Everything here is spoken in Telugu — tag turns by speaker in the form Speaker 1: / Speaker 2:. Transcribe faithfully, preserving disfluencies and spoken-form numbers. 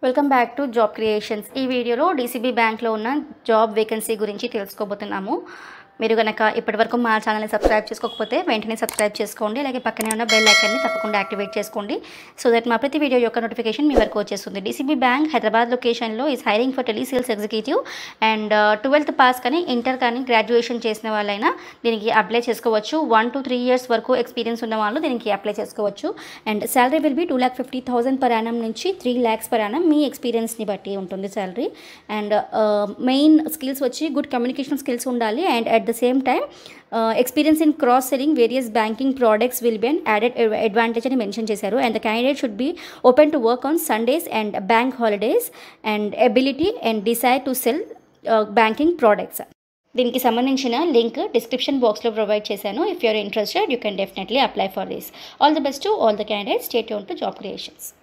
Speaker 1: Welcome back to job creations. ఈ వీడియోలో డీసీబీ బ్యాంక్లో ఉన్న జాబ్ వేకెన్సీ గురించి తెలుసుకోబోతున్నాము. మీరు కనుక ఇప్పటివరకు మా ఛానల్ని సబ్స్క్రైబ్ చేసుకోకపోతే వెంటనే సబ్స్క్రైబ్ చేసుకోండి. అలాగే పక్కనే ఉన్న బెల్ ఐకాన్ని తప్పకుండా యాక్టివేట్ చేసుకోండి సో దట్ మా ప్రతి వీడియో యొక్క నోటిఫికేషన్ మీ వరకు వచ్చేస్తుంది. డీసీబీ బ్యాంక్ హైదరాబాద్ లొకేషన్లో is hiring for telesales executive and twelfth pass కానీ ఇంటర్ కానీ గ్రాడ్యుయేషన్ చేసిన వాళ్ళైనా దీనికి అప్లై చేసుకోవచ్చు. వన్ టు త్రీ ఇయర్స్ వరకు ఎక్స్పీరియన్స్ ఉన్న వాళ్ళు దీనికి అప్లై చేసుకోవచ్చు. And salary will be two lakh fifty thousand per annum నుంచి త్రీ ల్యాక్స్ పర్ యానం మీ ఎక్స్పీరియన్స్ని బట్టి ఉంటుంది శాలరీ. అండ్ మెయిన్ స్కిల్స్ వచ్చి గుడ్ కమ్యూనికేషన్ స్కిల్స్ ఉండాలి. And at the same time uh, experience in cross selling various banking products will be an added advantage అని మెన్షన్ చేశారు. And the candidate should be open to work on Sundays and bank holidays and ability and desire to sell uh, banking products. దీనికి సంబంధించిన లింక్ డిస్క్రిప్షన్ బాక్స్లో ప్రొవైడ్ చేశాను. If you are interested you can definitely apply for this. All the best to all the candidates. Stay tuned to job creations.